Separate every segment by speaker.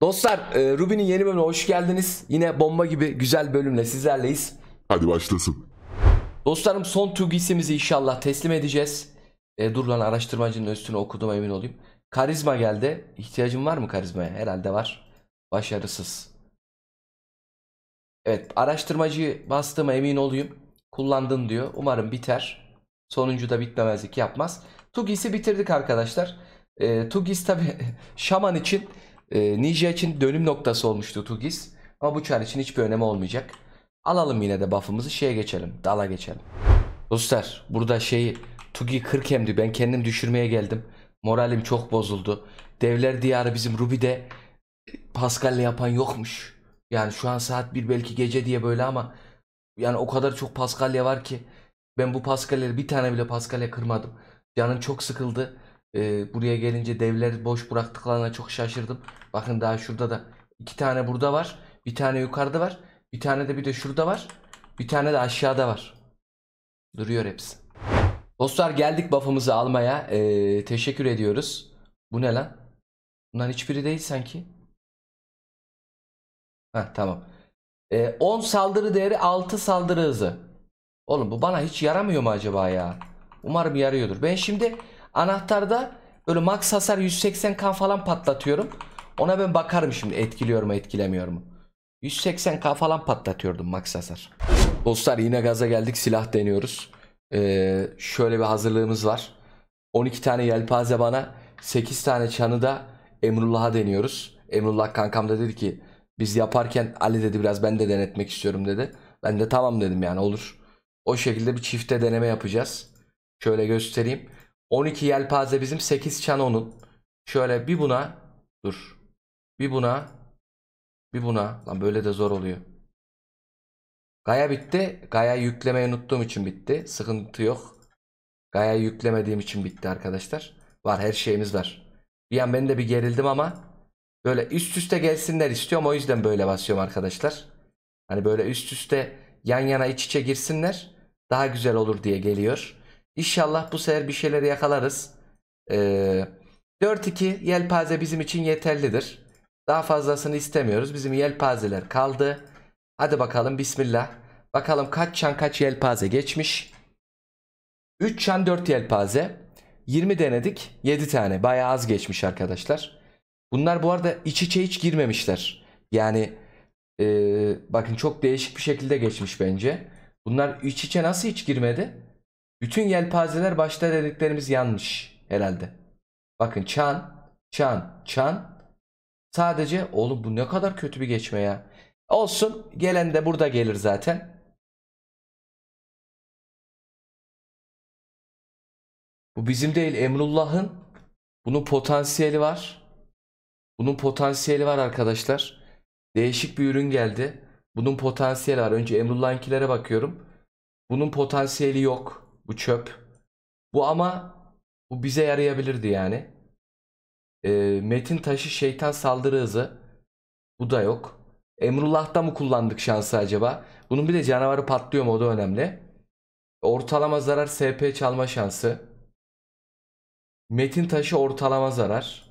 Speaker 1: Dostlar, Ruby'nin yeni bölümüne hoş geldiniz. Yine bomba gibi güzel bölümle sizlerleyiz.
Speaker 2: Hadi başlasın.
Speaker 1: Dostlarım, son Tugis'imizi inşallah teslim edeceğiz. Dur lan, araştırmacının üstüne okudum, emin olayım. Karizma geldi. İhtiyacım var mı karizmaya? Herhalde var. Başarısız. Evet, araştırmacıyı bastığıma emin olayım. Kullandın diyor. Umarım biter. Sonuncu da bitmemezlik yapmaz. Tugis'i bitirdik arkadaşlar. Tugis tabi şaman için, ninja için dönüm noktası olmuştu Tugis. Ama bu çar için hiçbir önemi olmayacak. Alalım yine de buff'ımızı, şeye geçelim. Dala geçelim. Dostlar, burada Tugi 40 emdi. Ben kendim düşürmeye geldim. Moralim çok bozuldu. Devler diyarı bizim Ruby'de Pascal'le yapan yokmuş. Yani şu an saat 1, belki gece diye böyle, ama yani o kadar çok Paskalya var ki ben bu Paskalyaları bir tane bile Paskalya kırmadım. Canım çok sıkıldı. Buraya gelince devleri boş bıraktıklarına çok şaşırdım. Bakın, daha şurada da 2 tane burada var. Bir tane yukarıda var. Bir tane de şurada var. Bir tane de aşağıda var. Duruyor hepsi. Dostlar, geldik buff'ımızı almaya. Teşekkür ediyoruz. Bu ne lan? Bunların hiçbiri değil sanki. Heh, tamam. 10 saldırı değeri, 6 saldırı hızı. Oğlum, bu bana hiç yaramıyor mu acaba ya? Umarım yarıyordur. Ben şimdi anahtarda böyle max hasar 180k falan patlatıyorum. Ona ben bakarım şimdi, etkiliyor mu etkilemiyor mu. 180k falan patlatıyordum max hasar. Dostlar, yine gaza geldik, silah deniyoruz. Şöyle bir hazırlığımız var. 12 tane yelpaze bana, 8 tane çanı da Emrullah'a deniyoruz. Emrullah kankam da dedi ki, biz yaparken Ali dedi biraz ben de denetmek istiyorum dedi. Ben de tamam dedim, yani olur. O şekilde bir çifte deneme yapacağız. Şöyle göstereyim. 12 yelpaze bizim, 8 çan onun. Şöyle bir buna, dur. Bir buna, bir buna. Lan böyle de zor oluyor. Gaya bitti. Gaya'yı yüklemeyi unuttuğum için bitti. Sıkıntı yok. Gaya'yı yüklemediğim için bitti arkadaşlar. Var, her şeyimiz var. Bir an ben de bir gerildim ama böyle üst üste gelsinler istiyorum. O yüzden böyle basıyorum arkadaşlar. Hani böyle üst üste, yan yana, iç içe girsinler. Daha güzel olur diye geliyor. İnşallah bu sefer bir şeyleri yakalarız. 4-2 yelpaze bizim için yeterlidir. Daha fazlasını istemiyoruz. Bizim yelpazeler kaldı. Hadi bakalım, bismillah. Bakalım kaç çan kaç yelpaze geçmiş. 3 çan 4 yelpaze. 20 denedik. 7 tane. Bayağı az geçmiş arkadaşlar. Bunlar bu arada iç içe hiç girmemişler. Yani bakın, çok değişik bir şekilde geçmiş bence. Bunlar iç içe nasıl hiç girmedi? Bütün yelpazeler başta dediklerimiz yanlış herhalde. Bakın, çan, çan, çan. Sadece, oğlum bu ne kadar kötü bir geçme ya. Olsun, gelen de burada gelir zaten. Bu bizim değil, Emrullah'ın. Bunun potansiyeli var. Bunun potansiyeli var arkadaşlar. Değişik bir ürün geldi. Bunun potansiyeli var. Önce Emrullah'ınkilere bakıyorum. Bunun potansiyeli yok. Bu çöp. Bu ama bu bize yarayabilirdi yani. Metin taşı, şeytan saldırı hızı. Bu da yok. Emrullah'ta mı kullandık şansı acaba? Bunun bir de canavarı patlıyor mu, o da önemli. Ortalama zarar, SP çalma şansı. Metin taşı ortalama zarar.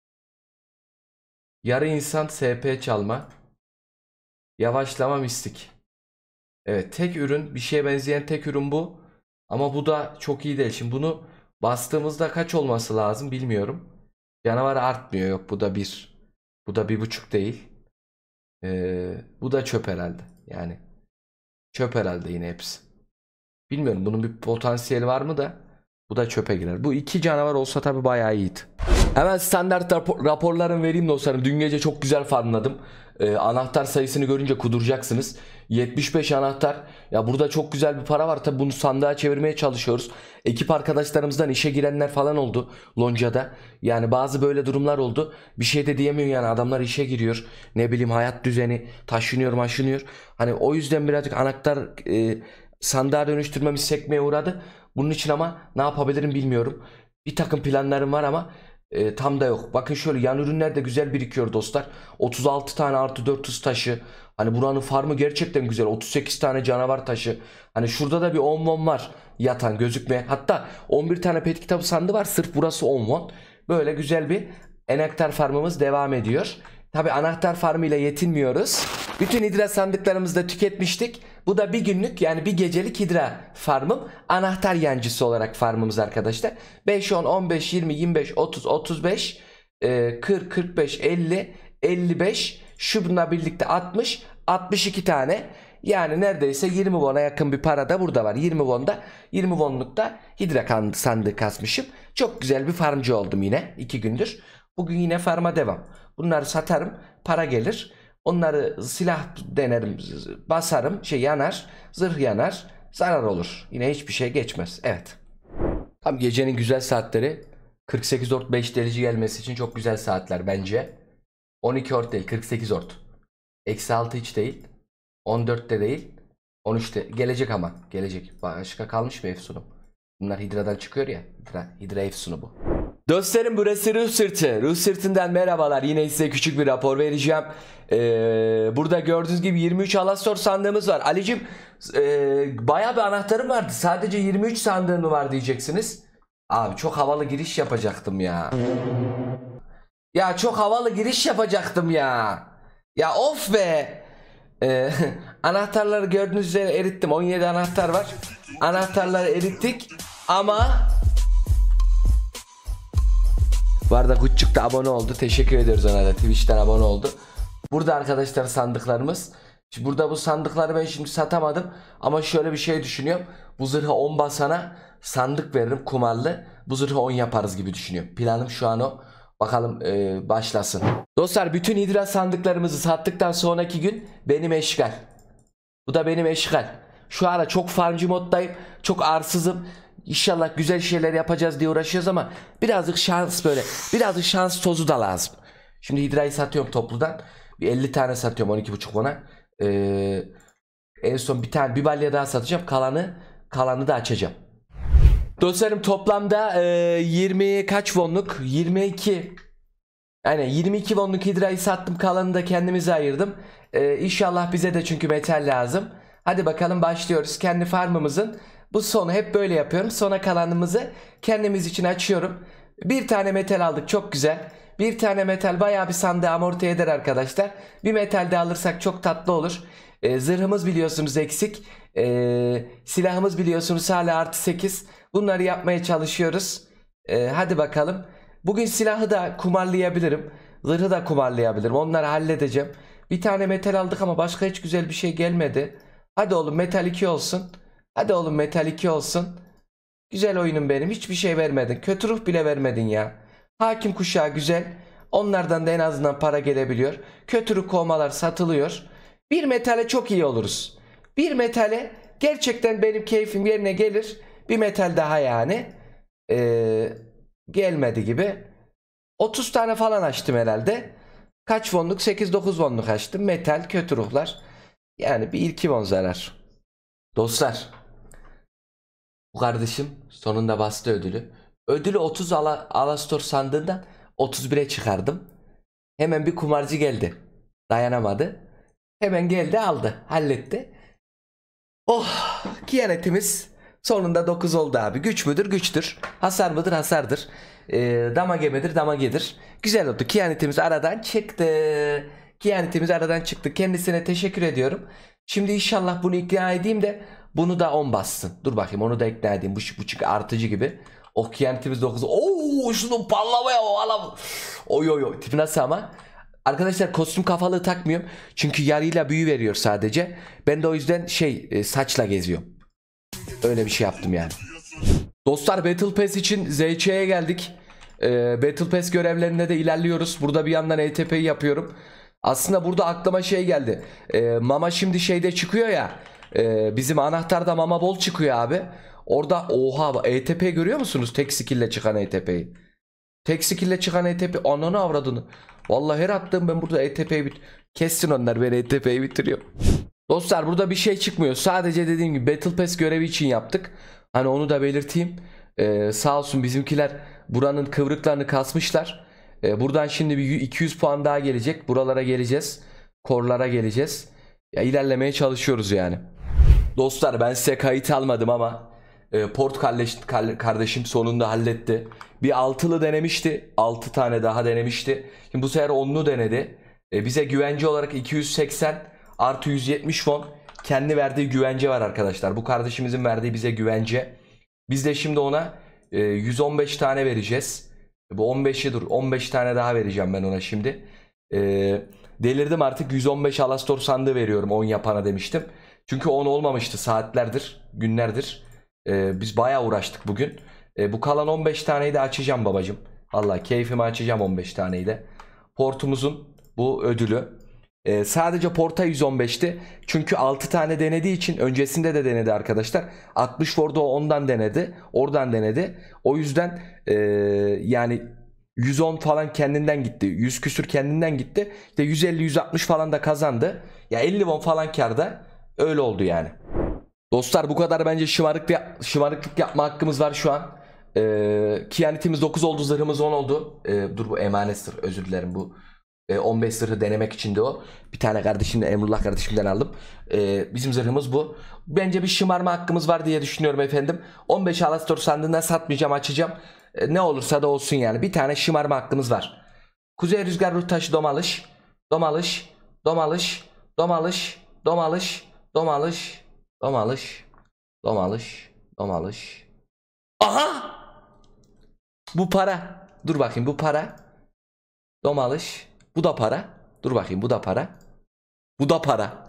Speaker 1: Yarı insan, SP çalma. Yavaşlama, mistik. Evet, tek ürün, bir şeye benzeyen tek ürün bu. Ama bu da çok iyi değil. Şimdi bunu bastığımızda kaç olması lazım bilmiyorum. Canavar artmıyor. Yok, bu da 1. Bu da 1,5 değil. Bu da çöp herhalde. Yani çöp herhalde yine hepsi. Bilmiyorum, bunun bir potansiyeli var mı da bu da çöpe girer. Bu 2 canavar olsa tabi bayağı iyiydi. Hemen standart raporlarımı vereyim dostlarım. Dün gece çok güzel farmladım. Anahtar sayısını görünce kuduracaksınız. 75 anahtar. Ya burada çok güzel bir para var. Tabi bunu sandığa çevirmeye çalışıyoruz. Ekip arkadaşlarımızdan işe girenler falan oldu Lonca'da. Yani bazı böyle durumlar oldu. Bir şey de diyemiyorum yani, adamlar işe giriyor. Ne bileyim, hayat düzeni taşınıyor maşınıyor. Hani o yüzden birazcık anahtar sandığa dönüştürmemiz sekmeye uğradı. Bunun için ama ne yapabilirim bilmiyorum. Bir takım planlarım var ama tam da yok. Bakın şöyle, yan ürünler de güzel birikiyor dostlar. 36 tane artı 4 hız taşı. Hani buranın farmı gerçekten güzel. 38 tane canavar taşı. Hani şurada da bir 10 won var yatan, gözükmeyen. Hatta 11 tane pet kitabı sandığı var. Sırf burası 10 won. Böyle güzel bir enektar farmımız devam ediyor. Tabi anahtar farmı ile yetinmiyoruz. Bütün hidra sandıklarımızı da tüketmiştik. Bu da bir günlük, yani bir gecelik hidra farmım. Anahtar yancısı olarak farmımız arkadaşlar. 5, 10, 15, 20, 25, 30, 35, 40, 45, 50, 55. Şununla birlikte 60, 62 tane. Yani neredeyse 20 won'a yakın bir para da burada var. 20 won'da, 20 won'lukta hidra sandığı kasmışım. Çok güzel bir farmcı oldum yine 2 gündür. Bugün yine farma devam. Bunları satarım, para gelir. Onları silah denerim, basarım, yanar, zırh yanar, zarar olur. Yine hiçbir şey geçmez. Evet. Tam gecenin güzel saatleri. 48 ort 5 delici gelmesi için çok güzel saatler bence. 12 ort değil, 48 ort. Eksi 6 hiç değil. 14 de değil. 13 de gelecek ama. Gelecek. Başka kalmış mı efsunum? Bunlar hidradan çıkıyor ya. Hidra efsunu bu. Dostlarım, burası Ruh Sırtı. Ruh Sırtı'ndan merhabalar. Yine size küçük bir rapor vereceğim. Burada gördüğünüz gibi 23 Alastor sandığımız var. Ali'cim, bayağı bir anahtarım vardı. Sadece 23 sandığın mı var diyeceksiniz. Abi çok havalı giriş yapacaktım ya. Ya çok havalı giriş yapacaktım ya. Ya of be. Anahtarları gördüğünüz üzere erittim. 17 anahtar var. Anahtarları erittik. Ama bu arada Gucuk da abone oldu. Teşekkür ediyoruz ona da. Twitch'ten abone oldu. Burada arkadaşlar sandıklarımız. Şimdi burada bu sandıkları ben şimdi satamadım. Ama şöyle bir şey düşünüyorum. Bu zırha 10 basana sandık veririm kumarlı. Bu zırha 10 yaparız gibi düşünüyorum. Planım şu an o. Bakalım başlasın. Dostlar, bütün hidra sandıklarımızı sattıktan sonraki gün benim eşgal. Bu da benim eşgal. Şu ara çok farmcı moddayım. Çok arsızım. İnşallah güzel şeyler yapacağız diye uğraşıyoruz ama birazcık şans böyle. Birazcık şans tozu da lazım. Şimdi hidrayı satıyorum topludan. Bir 50 tane satıyorum 12,5 bana. En son bir balya daha satacağım. Kalanı da açacağım. Dostlarım, toplamda 20 kaç wonluk? 22. Yani 22 wonluk hidrayı sattım. Kalanını da kendimize ayırdım. İnşallah bize de çünkü metal lazım. Hadi bakalım, başlıyoruz. Kendi farmımızın bu sonu hep böyle yapıyorum. Sona kalanımızı kendimiz için açıyorum. Bir tane metal aldık, çok güzel. Bir tane metal bayağı bir sandığı amorti eder arkadaşlar. Bir metal de alırsak çok tatlı olur. Zırhımız biliyorsunuz eksik. Silahımız biliyorsunuz hala artı 8. Bunları yapmaya çalışıyoruz. Hadi bakalım. Bugün silahı da kumarlayabilirim. Zırhı da kumarlayabilirim. Onları halledeceğim. Bir tane metal aldık ama başka hiç güzel bir şey gelmedi. Hadi oğlum metal 2 olsun. Hadi oğlum metal 2 olsun. Güzel oyunum benim. Hiçbir şey vermedin. Kötü ruh bile vermedin ya. Hakim kuşağı güzel. Onlardan da en azından para gelebiliyor. Kötü ruh kovmalar satılıyor. Bir metale çok iyi oluruz. Bir metale gerçekten benim keyfim yerine gelir. Bir metal daha yani. Gelmedi gibi. 30 tane falan açtım herhalde. Kaç wonluk? 8-9 wonluk açtım. Metal, kötü ruhlar. Yani bir 2 won zarar. Dostlar, bu kardeşim sonunda bastı ödülü. Ödülü 30 Alastor sandığından 31'e çıkardım. Hemen bir kumarcı geldi. Dayanamadı. Hemen geldi, aldı. Halletti. Oh, kiyanetimiz sonunda 9 oldu abi. Güç müdür? Güçtür. Hasar mıdır? Hasardır. Damage midir? Damagedir. Güzel oldu. Kiyanetimiz aradan çıktı. Kiyanetimiz aradan çıktı. Kendisine teşekkür ediyorum. Şimdi inşallah bunu ikna edeyim de bunu da 10 bassın. Dur bakayım, onu da ikna edeyim. Bu çünkü artıcı gibi. Oh, kiyanetimiz 9. Oo, şunu parlamaya o. Oy oy oy. Tipi nasıl ama? Arkadaşlar, kostüm kafalığı takmıyorum. Çünkü yarıyla büyü veriyor sadece. Ben de o yüzden saçla geziyorum. Öyle bir şey yaptım yani. Dostlar, Battle Pass için ZC'ye geldik. Battle Pass görevlerinde de ilerliyoruz. Burada bir yandan ETP'yi yapıyorum. Aslında burada aklıma şey geldi. Mama şimdi şeyde çıkıyor ya. Bizim anahtarda mama bol çıkıyor abi. Orada oha, ETP görüyor musunuz? Tek skill'le çıkan ETP'yi. Tek skill'le çıkan ETP, ananı avradını. Vallahi her attığım ben burada ETP'yi kessin onlar, ben ETP'yi bitiriyorum. Dostlar, burada bir şey çıkmıyor. Sadece dediğim gibi Battle Pass görevi için yaptık. Hani onu da belirteyim. Sağ olsun bizimkiler buranın kıvrıklarını kasmışlar. Buradan şimdi bir 200 puan daha gelecek. Buralara geleceğiz. Korlara geleceğiz. Ya, ilerlemeye çalışıyoruz yani. Dostlar, ben size kayıt almadım ama Port kardeşim sonunda halletti. Bir altılı denemişti. 6 tane daha denemişti. Şimdi bu sefer 10'lu denedi. Bize güvence olarak 280 artı 170 fon kendi verdiği güvence var arkadaşlar. Bu kardeşimizin verdiği bize güvence. Biz de şimdi ona 115 tane vereceğiz. Bu 15'i dur. 15 tane daha vereceğim ben ona şimdi. Delirdim artık, 115 Alastor sandığı veriyorum 10 yapana demiştim. Çünkü 10 olmamıştı saatlerdir, günlerdir. Biz bayağı uğraştık bugün. Bu kalan 15 taneyi de açacağım babacım. Vallahi keyfimi açacağım 15 taneyi de. Portumuzun bu ödülü. Sadece porta 115'ti. Çünkü 6 tane denediği için öncesinde de denedi arkadaşlar. 60 Ford'u ondan denedi. Oradan denedi. O yüzden yani 110 falan kendinden gitti. 100 küsür kendinden gitti. İşte 150-160 falan da kazandı. Ya 50 won falan kârda. Öyle oldu yani. Dostlar bu kadar bence şımarıklık yapma hakkımız var şu an. Kiyanitimiz 9 oldu, zırhımız 10 oldu. Dur, bu emanet zırh, özür dilerim, bu 15 zırhı denemek için de o. Bir tane kardeşimden, Emrullah kardeşimden aldım. Bizim zırhımız bu. Bence bir şımarma hakkımız var diye düşünüyorum efendim. 15 Alastor sandığından satmayacağım, açacağım. Ne olursa da olsun yani. Bir tane şımarma hakkımız var. Kuzey Rüzgar Ruh Taşı Domalış. Domalış. Domalış. Domalış. Domalış. Domalış. Domalış. Domalış. Domalış. Aha! Bu para. Dur bakayım, bu para. Domalış. Bu da para. Dur bakayım, bu da para. Bu da para.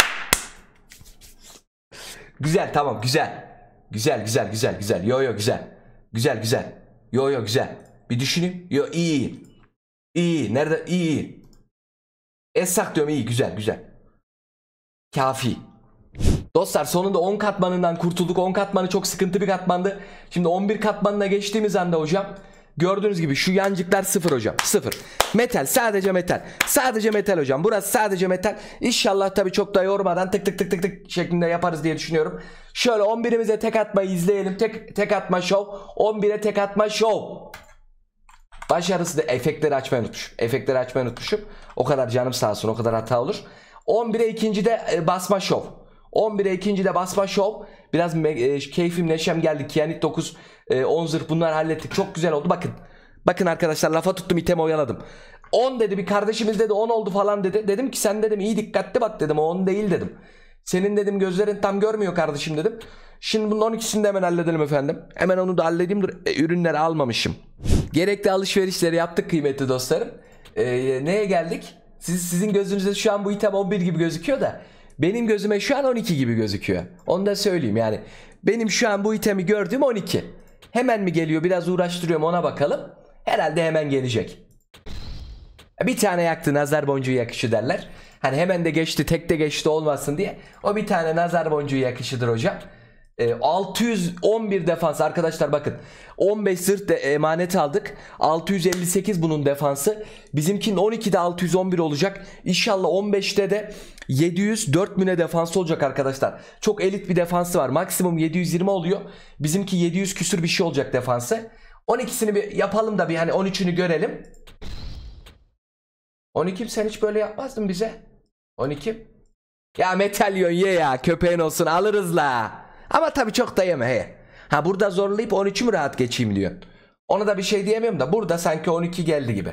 Speaker 1: Güzel, tamam, güzel. Güzel. Yo güzel. Güzel. Yo güzel. Bir düşünün. Yo iyi. İyi. Nerede? İyi. Essak diyorum, iyi. Güzel. Kafi. Dostlar sonunda 10 katmanından kurtulduk. 10 katmanı çok sıkıntı bir katmandı. Şimdi 11 katmanına geçtiğimiz anda hocam, gördüğünüz gibi şu yancıklar 0 hocam. 0. Metal, sadece metal. Sadece metal hocam. Burası sadece metal. İnşallah tabii çok da yormadan tık şeklinde yaparız diye düşünüyorum. Şöyle 11'imize tek atmayı izleyelim. Tek atma şov. 11'e tek atma şov. Başarısı da efektleri açmayı unutmuşum. O kadar canım sağ olsun, o kadar hata olur. 11'e ikincide basma şov. 11'e ikincide basma şov. Biraz keyfim neşem geldi. Kiyanit 9, 10 zırh, bunları hallettik. Çok güzel oldu. Bakın arkadaşlar, lafa tuttum, itemi oyaladım. 10 dedi bir kardeşimiz, dedi 10 oldu falan dedi. Dedim ki sen dedim iyi dikkatli bak dedim, o 10 değil dedim. Senin dedim gözlerin tam görmüyor kardeşim dedim. Şimdi bunun 12'sini de hemen halledelim efendim. Hemen onu da halledeyim. Dur, ürünleri almamışım. Gerekli alışverişleri yaptık kıymetli dostlarım. Neye geldik? Sizin gözünüzde şu an bu item 11 gibi gözüküyor da benim gözüme şu an 12 gibi gözüküyor. Onu da söyleyeyim yani. Benim şu an bu itemi gördüğüm 12. Hemen mi geliyor? Biraz uğraştırıyorum, ona bakalım. Herhalde hemen gelecek. Bir tane yaktı, nazar boncuğu yakışı derler. Hani hemen de geçti, tek de geçti olmasın diye. O bir tane nazar boncuğu yakışıdır hocam. 611 defans arkadaşlar, bakın 15 zırh de emanet aldık, 658 bunun defansı, bizimkinin 12'de 611 olacak. İnşallah 15'te de 704 müne defansı olacak arkadaşlar. Çok elit bir defansı var, maksimum 720 oluyor, bizimki 700 küsür bir şey olacak defansı. 12'sini bir yapalım da bir hani 13'ünü görelim. 12'm sen hiç böyle yapmazdın bize. 12'm ya, metalyon ye ya, köpeğin olsun, alırız la. Ama tabii çok da yeme he. Ha, burada zorlayıp 13'ü mü rahat geçeyim diyor. Ona da bir şey diyemiyorum da burada sanki 12 geldi gibi.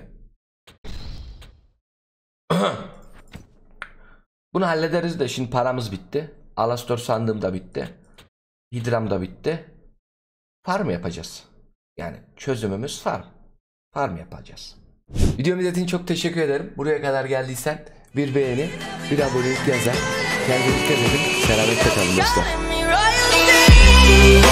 Speaker 1: Bunu hallederiz de şimdi paramız bitti. Alastor sandığım da bitti. Hidram da bitti. Farm yapacağız. Yani çözümümüz farm. Farm yapacağız. Videomu izlediğin çok teşekkür ederim. Buraya kadar geldiysen bir beğeni, bir abonelik yazar. Kendinize dikkat edin. Selametle kalın dostlar.